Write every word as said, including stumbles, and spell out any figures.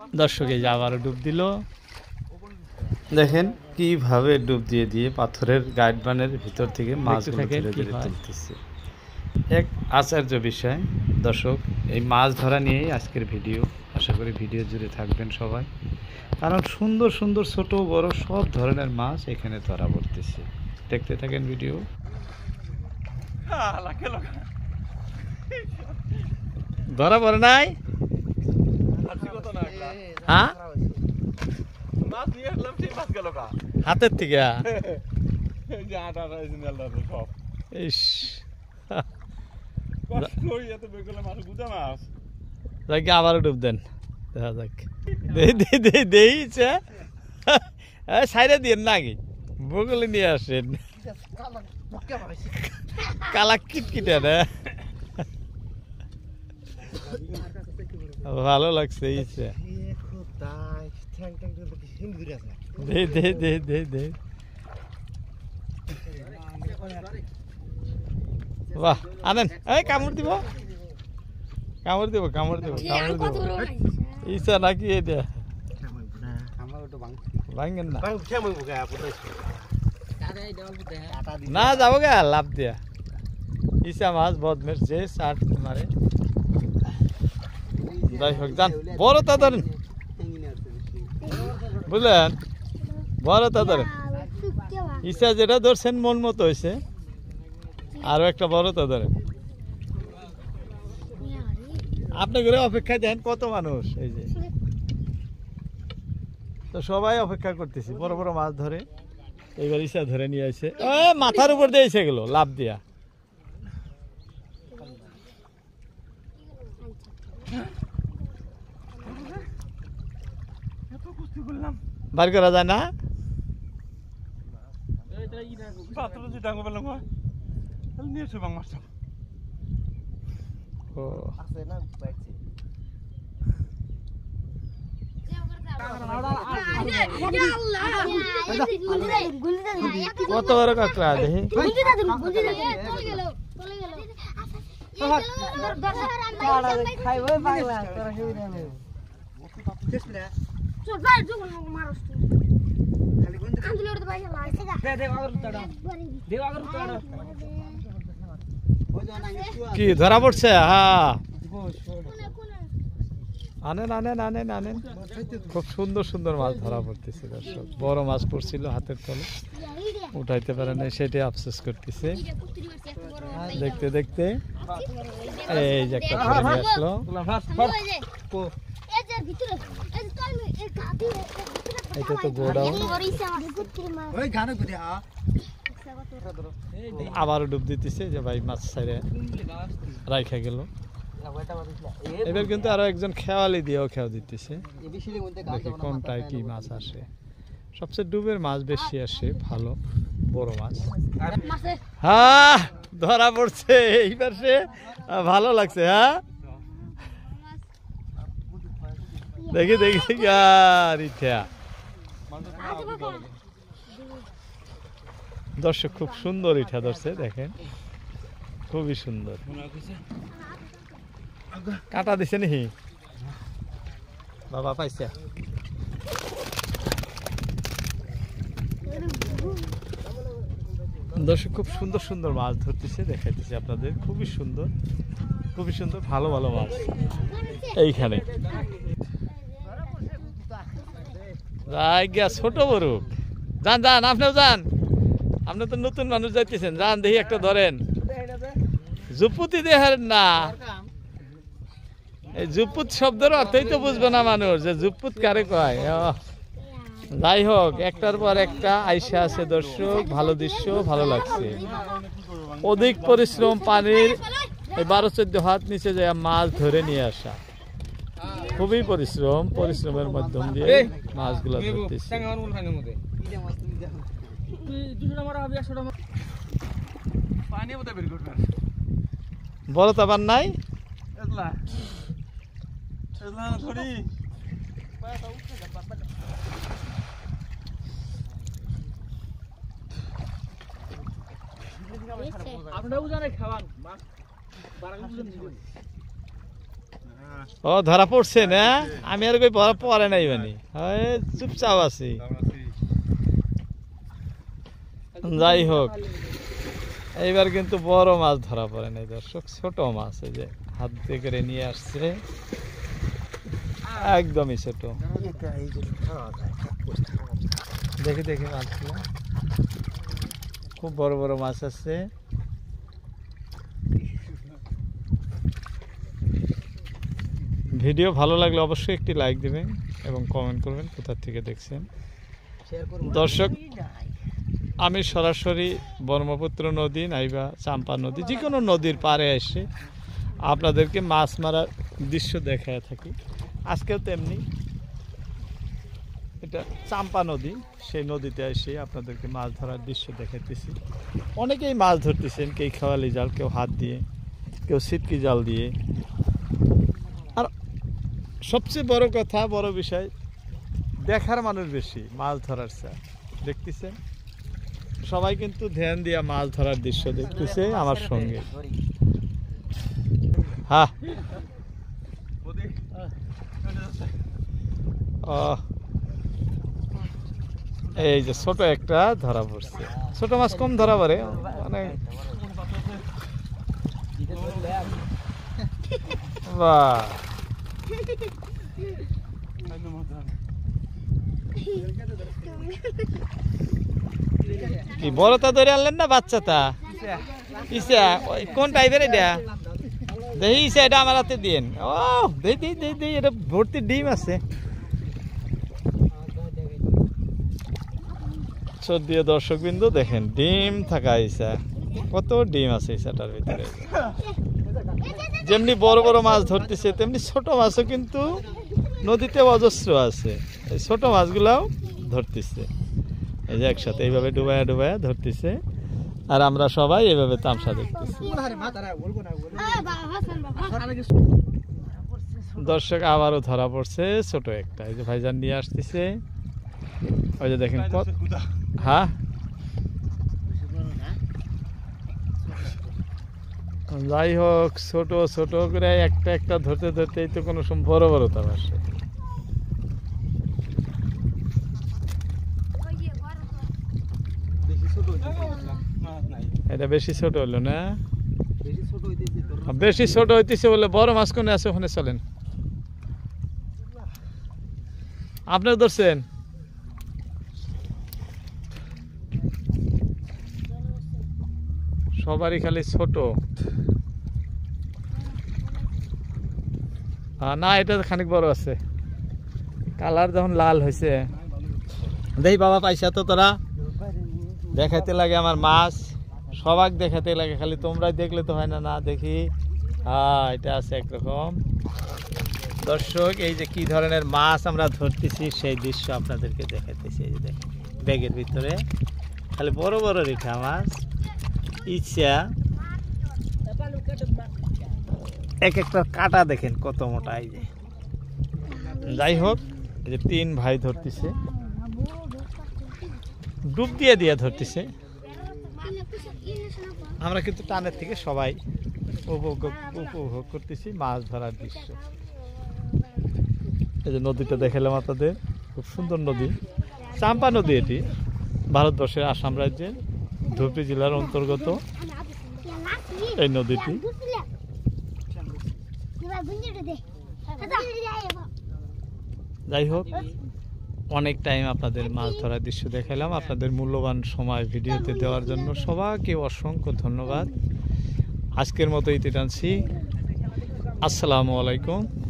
দর্শক এই যে আবারও ডুব দিল। দেখেন কিভাবে ডুব দিয়ে দিয়ে পাথরের গাইডবানের ভিতর থেকে মাছগুলো ধীরে ধীরে তুলতেছে। এক আশ্চর্য বিষয় দর্শক, এই মাছ ধরা নিয়েই আজকের ভিডিও। আশা করি ভিডিও জুড়ে থাকবেন সবাই, কারণ সুন্দর সুন্দর ছোট বড় সব ধরনের মাছ এখানে ধরা পড়তেছে। দেখতে থাকেন ভিডিও। ধরা পড়ে নাই? হ্যাঁ, হাতের থেকে আবারও ডুব দেন, দেখা যাক। সাইডে দিয়ে নাকি বগলে নিয়ে আসেন, কালা কিটকিটা না, ভালো লাগছে। দে দে দে দে দে বাহ, আনেন। এই কামড় দিব, কামড় দিব, কামড় দিব, কামড় দিব। ইচ্ছা নাকি এটা ভাঙেন না, না যাবো গা লাভ দিয়া। ইচ্ছা মাছ বদমের যে চাট মারে। যাই হোক, যান বড় তা ধরেন, বুঝলেন, বড় তা ধরেন। ইচ্ছা যেটা ধরছেন মন মতো হয়েছে, আরো একটা বড় তা ধরেন। আপনি করে অপেক্ষায় দেন কত মানুষ, এই যে তো সবাই অপেক্ষা করতেছি বড় বড় মাছ ধরে। এইবার ইচ্ছা ধরে নিয়ে আসে, মাথার উপর দিয়ে এসে গেল লাভ দিয়া। বার করা যায় না, কত বড় কাঁকড়া দেখি। কি ধরা পড়ছে? হ্যাঁ, আনেন আনেন আনেন আনেন। খুব সুন্দর সুন্দর মাছ ধরা পড়তেছে দর্শক। বড় মাছ পড়ছিল হাতের তলে, উঠাইতে পারে না, সেটাই আফসোস করতেছে। দেখতে দেখতে এই যে একটা ধরে নিয়ে আসলো। এটা তো গোডাউন। আবারও ডুব দিতেছে যে ভাই মাছ ছাইরে রাইখা গেল। এবার কিন্তু আরো একজন খেয়ালি দিয়েও খেয়া দিতেছে, দেখি কোনটায় কি মাছ আসে। সবচেয়ে ডুবের মাছ বেশি আসে, ভালো বড় মাছ। হ্যাঁ, ধরা পড়ছে এই পাশে, ভালো লাগছে। হ্যাঁ, দেখি দেখি দেখি। আর ইটা দর্শক খুব সুন্দর ইটা ধরছে, দেখেন খুবই সুন্দর। কাটা দিছে নি বাবা, পাইছে। দর্শক খুব সুন্দর সুন্দর মাছ ধরতেছে, দেখাইতেছে আপনাদের। খুবই সুন্দর, খুবই সুন্দর, ভালো ভালো মাছ এইখানে। ছোট বড় যান যান, আপনিও যান, আপনি তো নতুন মানুষ যাইতেছেন, যান দেখি একটা ধরেন। জুপুতি দেহারেন না, এই জুপুত শব্দের অর্থই তো বুঝবে না মানুষ যে জুপুত কারে কয়। যাই হোক, একটার পর একটা আইসা আছে দর্শক, ভালো দৃশ্য, ভালো লাগছে। অধিক পরিশ্রম, পানির এই বারো চোদ্দ হাত নিচে যায় মাছ ধরে নিয়ে আসা, খুবই পরিশ্রম। পরিশ্রমের মাধ্যম দিয়ে মাছগুলো ধরতেছে। বড় তাবার নাই, আপনারাও জানেন খাওয়ান মাছ বারাগুলো বুঝেন। ও ধরা পড়ছে না, আমি আর কই ধরা পড়ে নাই মানে চুপচাপ আছি। যাই হোক, এইবার কিন্তু বড় মাছ ধরা পড়ে নাই দর্শক, ছোট মাছ এই যে হাত দিয়ে করে নিয়ে আসছে, একদমই ছোট। দেখি দেখি মাছগুলো, খুব বড় বড় মাছ আছে। ভিডিও ভালো লাগলে অবশ্যই একটি লাইক দেবেন এবং কমেন্ট করবেন কোথা থেকে দেখছেন। দর্শক, আমি সরাসরি ব্রহ্মপুত্র নদী নাইবা চাম্পা নদী, যে কোনো নদীর পাড়ে এসে আপনাদেরকে মাছ মারার দৃশ্য দেখায় থাকি। আজকেও তেমনি, এটা চাম্পা নদী, সেই নদীতে এসে আপনাদেরকে মাছ ধরার দৃশ্য দেখাইতেছি। অনেকেই মাছ ধরতেছেন, কেউ খেওয়ালি জাল, কেউ হাত দিয়ে, কেউ ছিটকি জাল দিয়ে। আর সবচেয়ে বড় কথা, বড় বিষয়, দেখার মানুষ বেশি মাছ ধরার চা দেখতেছেন। সবাই কিন্তু ধ্যান দিয়া মাছ ধরার দৃশ্য দেখতেছে আমার সঙ্গে। হ্যাঁ, এই যে ছোট একটা ধরা পড়ছে। ছোট মাছ কম ধরা পড়ে, মানে বাহ, কি বড়টা ধরে আনলেন না বাচ্চাটা? ইসা কোন টাইপের এটা? দেখি ইসা, এটা আমার হাতে দিন। ও দেই দেই দেই দেই, এটা ভর্তি ডিম আছে। দিয়ে দর্শক বিন্দু দেখেন, ডিম থাকা ইসা, কত ডিম আছে ইসাটার ভিতরে। যেমনি বড় বড় মাছ ধরতেছে, তেমনি ছোট মাছও কিন্তু নদীতে অজস্র আছে। এই ছোট মাছগুলাও ধরতেছে, এই যে একসাথে এইভাবে ডুবায়া ডুবায়া ধরতেছে, আর আমরা সবাই এইভাবে তামসা দেখতেছি। দর্শক, আবারও ধরা পড়ছে ছোট একটা, এই যে ভাইজান নিয়ে আসতেছে। ওই যে দেখেন, হ্যাঁ যাই হোক, ছোট ছোট করে একটা একটা ধরতে ধরতেই তো কোনো সময় বড় বড় তার আসে। এটা বেশি ছোট হলো না, বেশি ছোট হইতেছে বলে বড় মাছ কোনে আছে ওখানে চলেন। আপনারা ধরছেন? সবারই খালি ছোট না, এটা খানিক বড় আছে, কালার যখন লাল হয়েছে। দেখি বাবা, পাইছা তো তোরা? দেখাইতে লাগে আমার মাছ, সবাক দেখাতে লাগে, খালি তোমরাই দেখলে তো হয় না। না দেখি, হ্যাঁ এটা আছে একরকম। দর্শক, এই যে কি ধরনের মাছ আমরা ধরতেছি সেই দৃশ্য আপনাদেরকে দেখাইতেছি। এই যে দেখেন, ব্যাগের ভিতরে খালি বড় বড় রিঠা মাছ, ইচ্ছা এক একটা কাটা দেখেন কত মোটা। এই যে যাই হোক, এই যে তিন ভাই ধরতেছে, ডুব দিয়ে দিয়ে ধরতেছে। আমরা কিন্তু টানের থেকে সবাই উপভোগ উপভোগ করতেছি মাছ ধরার দৃশ্য। এই যে নদীটা দেখালাম আপনাদের, খুব সুন্দর নদী, চাম্পা নদী। এটি ভারতবর্ষের আসাম রাজ্যের ধুবড়ী জেলার অন্তর্গত এই নদীটি। যাই হোক, অনেক টাইম আপনাদের মাছ ধরার দৃশ্য দেখালাম। আপনাদের মূল্যবান সময় ভিডিওতে দেওয়ার জন্য সবাইকে অসংখ্য ধন্যবাদ। আজকের মতো ইতি টানছি। আসসালামু আলাইকুম।